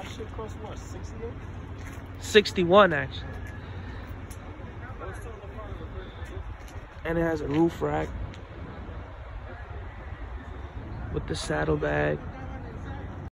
My shit cost what, 68? 61 actually. And it has a roof rack with the saddlebag.